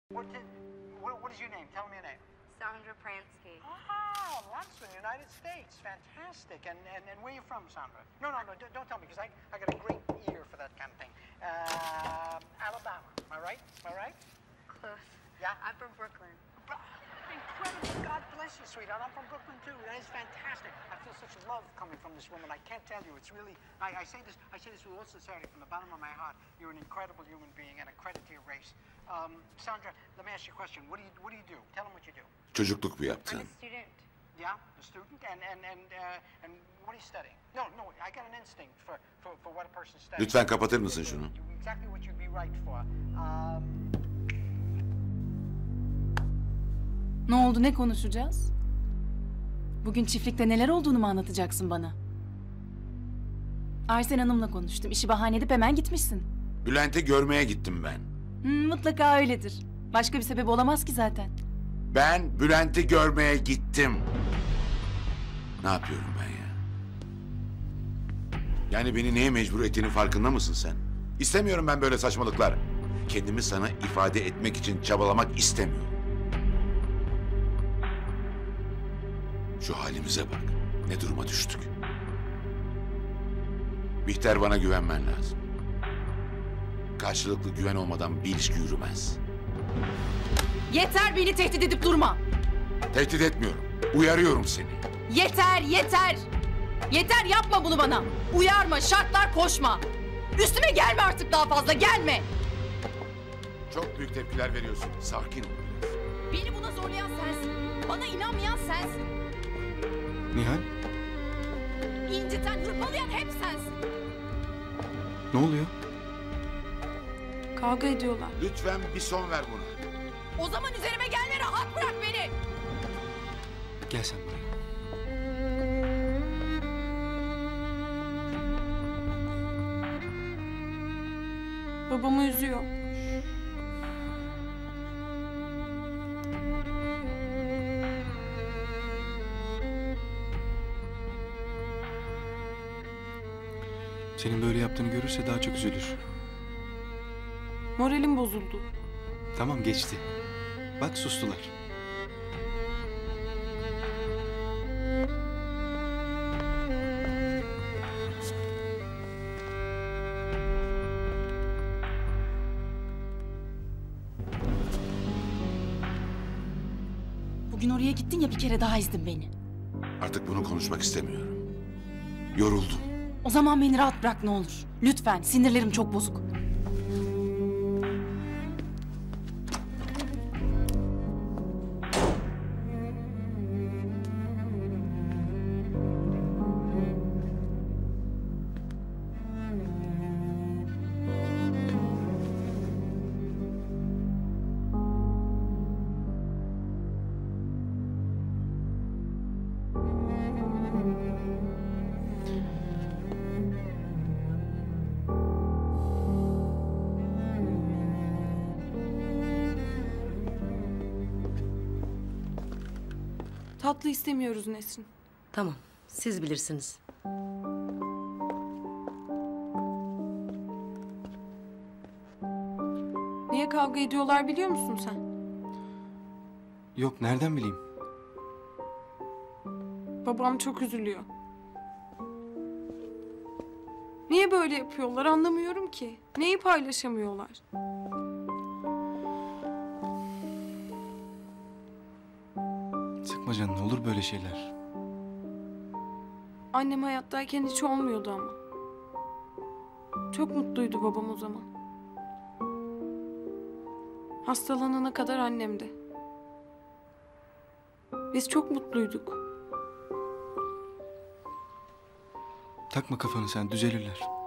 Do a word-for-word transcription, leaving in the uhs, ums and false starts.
What, did, what, what is your name? Tell me your name. Sandra Pransky. Oh, that's the United States. Fantastic. And, and, and where are you from, Sandra? No, no, no, don't, don't tell me, because I, I got a great ear for that kind of thing. Uh, Alabama. Am I right? Am I right? Close. Yeah? I'm from Brooklyn. Incredible. God bless you, sweetheart. I'm from Brooklyn, too. That is fantastic. I feel such love coming from this woman. I can't tell you. It's really... I, I say this I say this with all sincerity from the bottom of my heart. You're an incredible human being and a credit to your race. Um, Sandra, let me ask you a question. What do you, what do, you do? Tell them what you do. Çocukluk bu yaptın. I'm a student. Yeah, a student? And, and, and, uh, and what are you studying? No, no, I got an instinct for, for, for what a person studies. Lütfen kapatır mısın şunu? Exactly what you'd be right for. Um... Ne oldu, ne konuşacağız? Bugün çiftlikte neler olduğunu mu anlatacaksın bana? Arsen Hanım'la konuştum. İşi bahane edip hemen gitmişsin. Bülent'i görmeye gittim ben. Hmm, mutlaka öyledir. Başka bir sebep olamaz ki zaten. Ben Bülent'i görmeye gittim. Ne yapıyorum ben ya? Yani beni neye mecbur ettiğinin farkında mısın sen? İstemiyorum ben böyle saçmalıklar. Kendimi sana ifade etmek için çabalamak istemiyorum. Şu halimize bak. Ne duruma düştük. Bihter, bana güvenmen lazım. Karşılıklı güven olmadan bir ilişki yürümez. Yeter, beni tehdit edip durma. Tehdit etmiyorum. Uyarıyorum seni. Yeter, yeter. Yeter, yapma bunu bana. Uyarma, şartlar koşma. Üstüme gelme artık daha fazla, gelme. Çok büyük tepkiler veriyorsun. Sakin ol biraz. Beni buna zorlayan sensin. Bana inanmayan sensin. Nihal, İnciten, hırpalayan hep sensin. ne oluyor? Kavga ediyorlar. Lütfen bir son ver buna. O zaman üzerime gelme, rahat bırak beni. Gel sen buraya. Babamı üzüyor. Senin böyle yaptığını görürse daha çok üzülür. Moralim bozuldu. Tamam, geçti. Bak, sustular. Bugün oraya gittin ya, bir kere daha ezdin beni. Artık bunu konuşmak istemiyorum. Yoruldum. O zaman beni rahat bırak ne olur. Lütfen, sinirlerim çok bozuk. Tatlı istemiyoruz Nesrin. Tamam, siz bilirsiniz. Niye kavga ediyorlar biliyor musun sen? Yok, nereden bileyim? Babam çok üzülüyor. Niye böyle yapıyorlar anlamıyorum ki. Neyi paylaşamıyorlar? Sıkma canını, olur böyle şeyler. Annem hayattayken hiç olmuyordu ama. Çok mutluydu babam o zaman. Hastalanana kadar annemdi. Biz çok mutluyduk. Takma kafanı sen, düzelirler.